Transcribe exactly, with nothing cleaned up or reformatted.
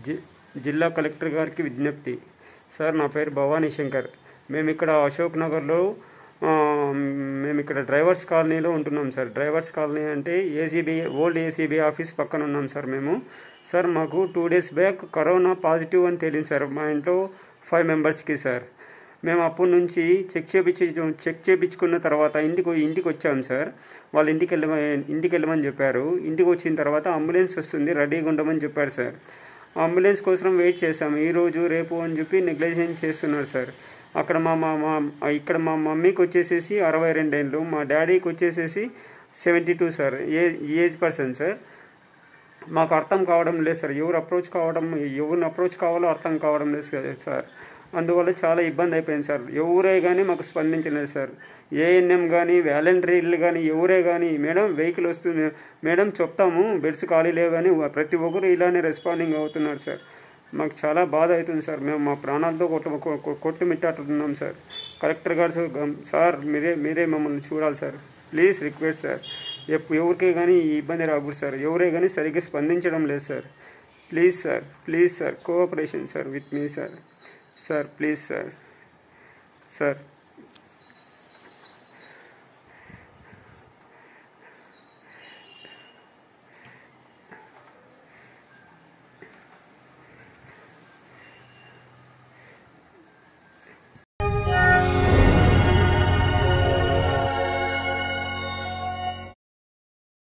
G జిల్లా collector గారికి విజ్ఞప్తి. సార్, నా పేరు భవానీ శంకర్. మేము ఇక్కడ అశోక్ నగర్లో మేము ఇక్కడ డ్రైవర్స్ కాలనీలో ఉంటున్నాం సార్. డ్రైవర్స్ కాలనీ అంటే ఏసీబీ ఓల్డ్ ఏసీబీ ఆఫీస్ పక్కన ఉన్నాం సార్ మేము. సార్, మాకు two days back corona positive అని తేలింది సార్ మా ఇంట్లో ఫైవ్ మెంబర్స్కి సార్. మేము అప్పటి నుంచి చెక్ చేపించి చెక్ చేయించుకున్న తర్వాత ఇంటికి ఇంటికి వచ్చాము సార్. వాళ్ళు ఇంటికి వెళ్ళ ఇంటికి వెళ్ళమని చెప్పారు. ఇంటికి వచ్చిన తర్వాత అంబులెన్స్ వస్తుంది, రెడీగా ఉండమని చెప్పారు సార్. అంబులెన్స్ కోసం వెయిట్ చేసాము. ఈరోజు రేపు అని చెప్పి నెగ్లిజెన్స్ చేస్తున్నారు సార్. అక్కడ మా మా ఇక్కడ మా మమ్మీకి వచ్చేసేసి అరవై రెండేళ్ళు, మా డాడీకి వచ్చేసేసి seventy two sir a age person sir. మాకు అర్థం కావడం లేదు సార్. ఎవరు అప్రోచ్ కావడం ఎవరిని అప్రోచ్ కావాలో అర్థం కావడం లేదు సార్. అందువల్ల చాలా ఇబ్బంది అయిపోయింది సార్. ఎవరే కానీ మాకు స్పందించలేదు సార్. ఏఎన్ఎం కానీ వాలంటీర్లు కానీ ఎవరే కానీ మేడం వెహికల్ వస్తుంది మేడం చెప్తాము బెడ్స్ ఖాళీ లేవు కానీ ప్రతి ఒక్కరు ఇలానే రెస్పాండింగ్ అవుతున్నారు సార్. మాకు చాలా బాధ అవుతుంది సార్. మేము మా ప్రాణాలతో కొట్టు కొట్టు మిట్టాడుతున్నాం సార్. కలెక్టర్ గారు సార్ మీరే మీరే మమ్మల్ని చూడాలి సార్. Please request sir. ఎవరికే కానీ ఈ ఇబ్బంది రాకూడదు సార్. ఎవరే కానీ సరిగ్గా స్పందించడం లేదు sir. Please sir, please sir, cooperation sir with మీ sir. Sir please sir. Sir